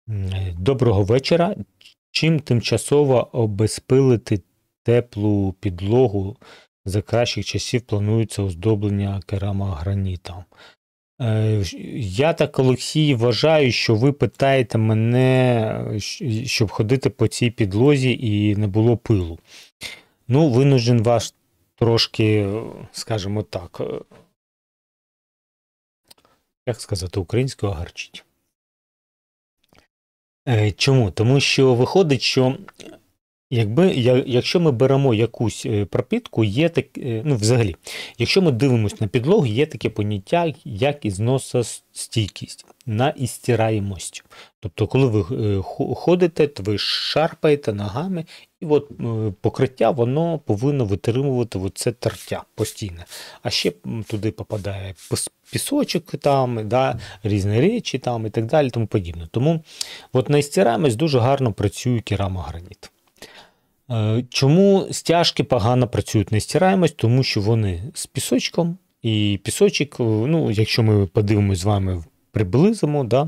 Доброго вечора. Чим тимчасово обезпилити теплу підлогу за кращих часів планується оздоблення керамогранітом? Я так, Олексій, вважаю, що ви питаєте мене, щоб ходити по цій підлозі і не було пилу. Ну, винужден вас трошки, скажімо так, як сказати українською, огарчить. Чому? Тому що виходить, що якщо ми беремо якусь пропітку, є ну взагалі, якщо ми дивимося на підлогу, є таке поняття, як ізносостійкість на істираємость. Тобто, коли ви ходите, то ви шарпаєте ногами, і от покриття воно повинно витримувати це тертя постійне. А ще туди попадає пісочок, там, да, різні речі там, і так далі, тому подібне. Тому от на істираємость дуже гарно працює керамограніт. Чому стяжки погано працюють на стираємость? Тому що вони з пісочком, і пісочок, ну, якщо ми подивимось з вами, приблизимо, да,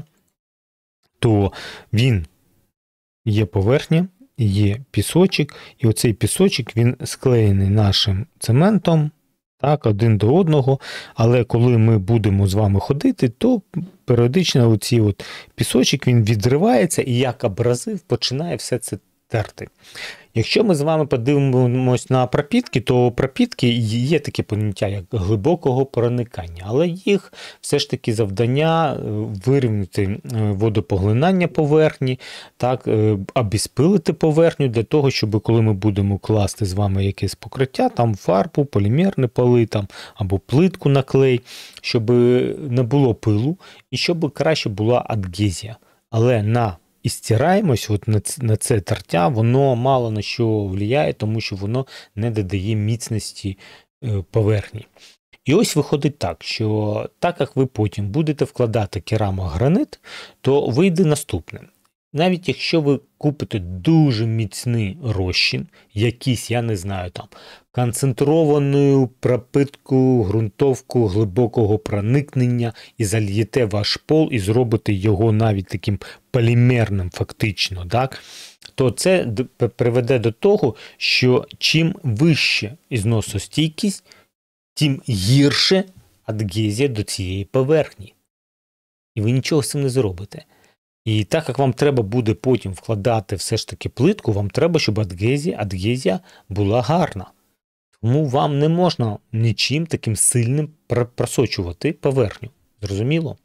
то він є поверхня, є пісочок, і оцей пісочок, він склеєний нашим цементом, так, один до одного, але коли ми будемо з вами ходити, то періодично оцей от пісочок, він відривається і як абразив починає все це терти. Якщо ми з вами подивимось на пропітки, то пропітки є таке поняття, як глибокого проникання, але їх все ж таки завдання вирівняти водопоглинання поверхні, так, обезпилити поверхню для того, щоб коли ми будемо класти з вами якесь покриття, там фарбу, полімерні поли там, або плитку на клей, щоб не було пилу і щоб краще була адгезія. Але і стираємось, от на це тертя, воно мало на що впливає, тому що воно не додає міцності поверхні. І ось виходить так, що так як ви потім будете вкладати керамогранит, то вийде наступне. Навіть якщо ви купите дуже міцний розчин, якийсь, я не знаю, там, концентровану пропитку, ґрунтовку глибокого проникнення і зальєте ваш пол і зробите його навіть таким полімерним фактично, так, то це приведе до того, що чим вище ізносостійкість, тим гірше адгезія до цієї поверхні. І ви нічого з цим не зробите. І так як вам треба буде потім вкладати все ж таки плитку, вам треба, щоб адгезія була гарна. Тому вам не можна нічим таким сильним просочувати поверхню. Зрозуміло?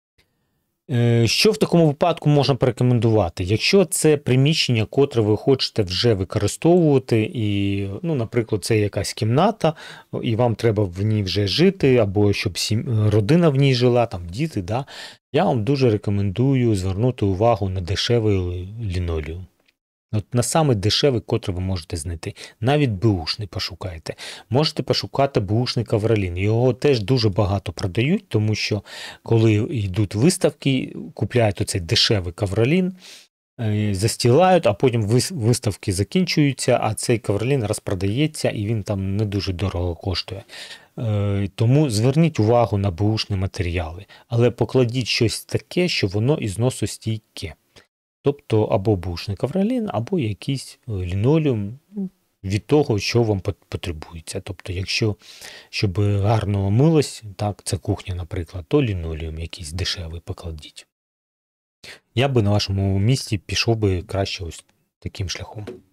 Що в такому випадку можна порекомендувати? Якщо це приміщення, котре ви хочете вже використовувати, і, ну, наприклад, це якась кімната, і вам треба в ній вже жити, або щоб родина в ній жила, там діти, да, я вам дуже рекомендую звернути увагу на дешевий лінолеум. От на саме дешевий, котрий ви можете знайти. Навіть беушний пошукайте. Можете пошукати беушний ковролін. Його теж дуже багато продають, тому що коли йдуть виставки, купляють оцей дешевий ковролін, застілають, а потім виставки закінчуються, а цей ковролін розпродається і він там не дуже дорого коштує. Тому зверніть увагу на беушні матеріали, але покладіть щось таке, що воно ізносостійке. Тобто або бушний ковролін, або якийсь лінолеум від того, що вам потребується. Тобто, якщо щоб гарно милось, так, це кухня, наприклад, то лінолеум якийсь дешевий покладіть. Я би на вашому місці пішов би краще ось таким шляхом.